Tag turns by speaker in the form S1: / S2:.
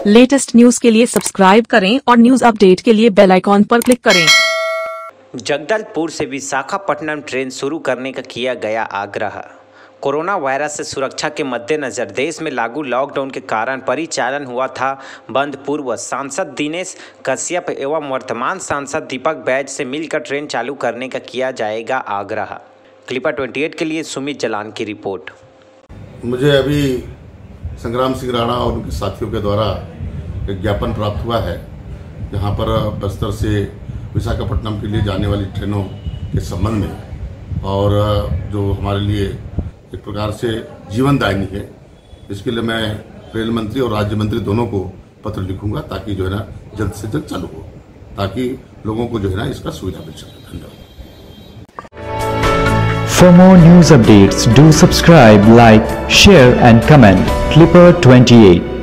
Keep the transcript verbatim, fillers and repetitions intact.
S1: Latest news के लिए subscribe करें और न्यूज अपडेट के लिए बेल आइकॉन पर क्लिक करें।
S2: जगदलपुर से विशाखापट्टनम ट्रेन शुरू करने का किया गया आग्रह। कोरोना वायरस से सुरक्षा के मद्देनजर देश में लागू लॉकडाउन के कारण परिचालन हुआ था बंद। पूर्व सांसद दिनेश कश्यप एवं वर्तमान सांसद दीपक बैज से मिलकर ट्रेन चालू करने का किया जाएगा आग्रह। क्लिपर अट्ठाईस के लिए सुमित जलान की रिपोर्ट।
S3: मुझे अभी संग्राम सिंह राणा और उनके साथियों के द्वारा एक ज्ञापन प्राप्त हुआ है, जहां पर बस्तर से विशाखापट्टनम के लिए जाने वाली ट्रेनों के संबंध में और जो हमारे लिए एक प्रकार से जीवनदायिनी है, इसके लिए मैं रेल मंत्री और राज्य मंत्री दोनों को पत्र लिखूंगा ताकि जो है ना जल्द से जल्द चालू हो, ताकि लोगों को जो है ना इसका सुविधा मिल सके। धन्यवाद।
S4: For more news updates, do subscribe, like, share and comment. Clipper twenty-eight.